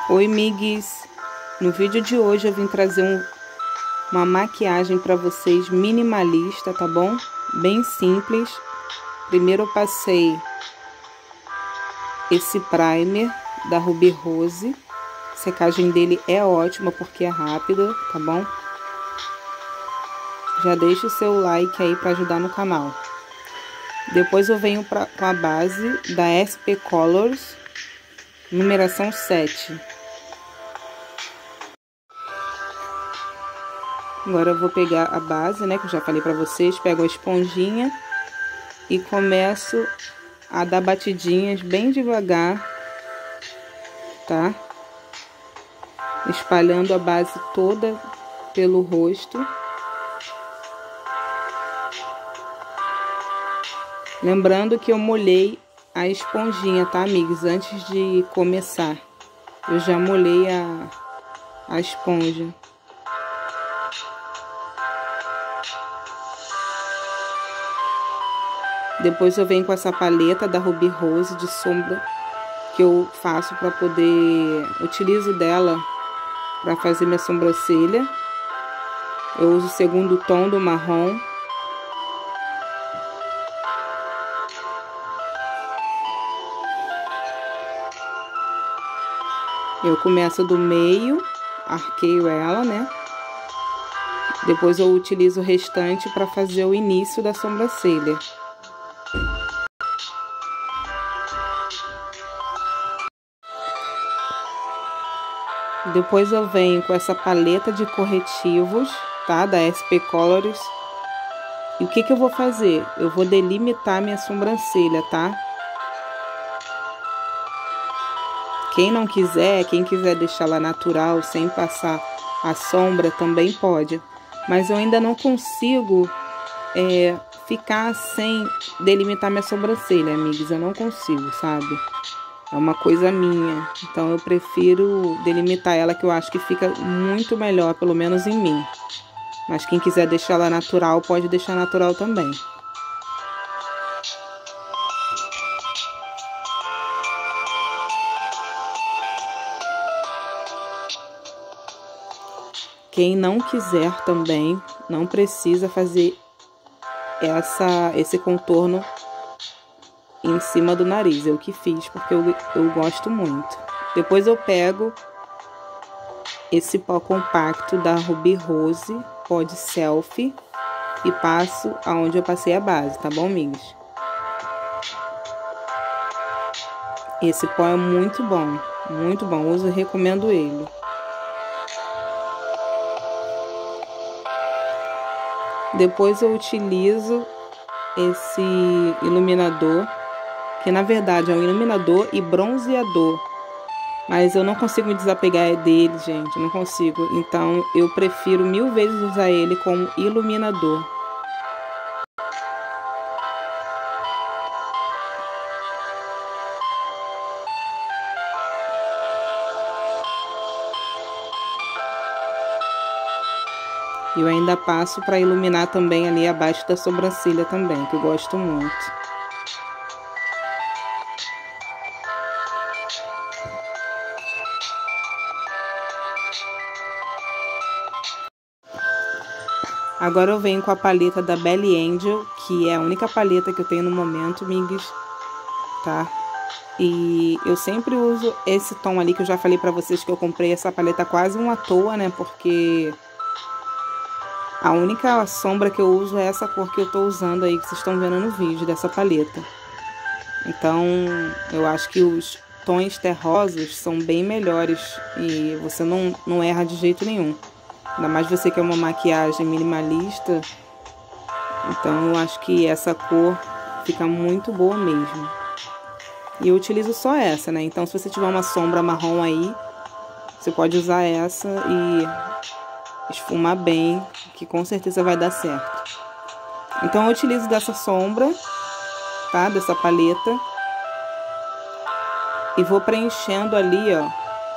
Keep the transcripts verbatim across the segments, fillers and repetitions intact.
Oi, migues! No vídeo de hoje eu vim trazer um, uma maquiagem para vocês minimalista, tá bom? Bem simples. Primeiro eu passei esse primer da Ruby Rose. A secagem dele é ótima porque é rápida, tá bom? Já deixa o seu like aí para ajudar no canal. Depois eu venho pra, com a base da S P Colors, numeração sete. Agora eu vou pegar a base, né, que eu já falei pra vocês, pego a esponjinha e começo a dar batidinhas bem devagar, tá? Espalhando a base toda pelo rosto. Lembrando que eu molhei a esponjinha, tá, amigos? Antes de começar, eu já molhei a, a esponja. Depois eu venho com essa paleta da Ruby Rose de sombra que eu faço para poder... Utilizo dela para fazer minha sobrancelha. Eu uso o segundo tom do marrom. Eu começo do meio, arqueio ela, né? Depois eu utilizo o restante para fazer o início da sobrancelha. Depois eu venho com essa paleta de corretivos, tá? Da S P Colors. E o que que eu vou fazer? Eu vou delimitar minha sobrancelha, tá? Quem não quiser, quem quiser deixar ela natural, sem passar a sombra, também pode. Mas eu ainda não consigo é, ficar sem delimitar minha sobrancelha, amigos. Eu não consigo, sabe? É uma coisa minha, então eu prefiro delimitar ela, que eu acho que fica muito melhor, pelo menos em mim. Mas quem quiser deixar ela natural, pode deixar natural também. Quem não quiser também, não precisa fazer essa, esse contorno em cima do nariz. Eu que fiz, porque eu, eu gosto muito. Depois eu pego esse pó compacto da Ruby Rose, pó de selfie, e passo aonde eu passei a base, tá bom, amigos? Esse pó é muito bom, muito bom. Uso e recomendo ele. Depois eu utilizo esse iluminador, que na verdade é um iluminador e bronzeador, mas eu não consigo me desapegar dele, gente, eu não consigo. Então eu prefiro mil vezes usar ele como iluminador. E eu ainda passo para iluminar também ali abaixo da sobrancelha também, que eu gosto muito. Agora eu venho com a paleta da Belly Angel, que é a única paleta que eu tenho no momento, amigos, tá? E eu sempre uso esse tom ali, que eu já falei pra vocês que eu comprei essa paleta quase uma à toa, né? Porque a única sombra que eu uso é essa cor que eu tô usando aí, que vocês estão vendo no vídeo dessa paleta. Então, eu acho que os tons terrosos são bem melhores e você não, não erra de jeito nenhum. Ainda mais você que é uma maquiagem minimalista, então eu acho que essa cor fica muito boa mesmo. E eu utilizo só essa, né? Então se você tiver uma sombra marrom aí, você pode usar essa e esfumar bem, que com certeza vai dar certo. Então eu utilizo dessa sombra, tá? Dessa paleta. E vou preenchendo ali, ó,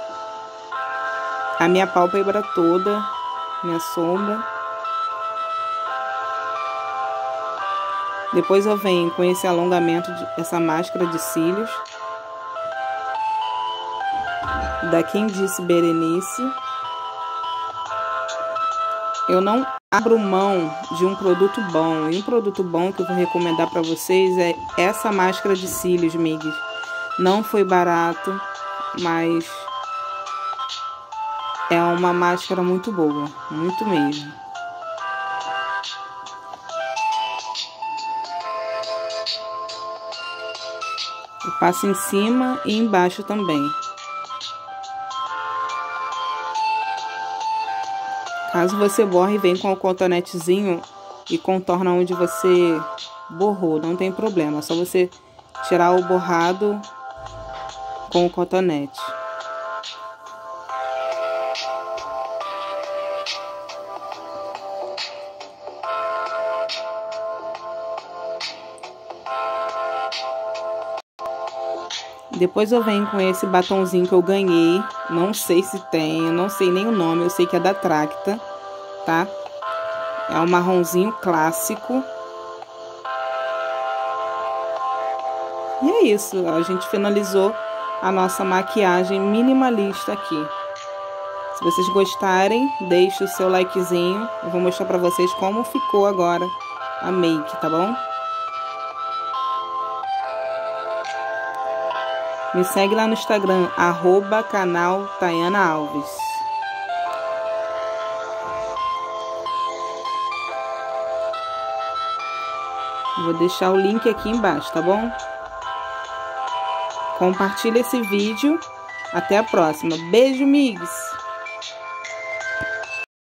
a minha pálpebra toda, minha sombra. Depois eu venho com esse alongamento, de, essa máscara de cílios. da Quem Disse Berenice. Eu não abro mão de um produto bom. E um produto bom que eu vou recomendar para vocês é essa máscara de cílios, migas. Não foi barato, mas é uma máscara muito boa, muito mesmo. Eu passo em cima e embaixo também. Caso você borre, vem com o cotonetezinho e contorna onde você borrou, não tem problema. É só você tirar o borrado com o cotonete. Depois eu venho com esse batonzinho que eu ganhei. Não sei se tem, eu não sei nem o nome. Eu sei que é da Tracta, tá? É um marronzinho clássico. E é isso. A gente finalizou a nossa maquiagem minimalista aqui. Se vocês gostarem, deixe o seu likezinho. Eu vou mostrar pra vocês como ficou agora a make, tá bom? Me segue lá no Instagram, arroba canal Tayana Alves. Vou deixar o link aqui embaixo, tá bom? Compartilha esse vídeo. Até a próxima. Beijo, migs!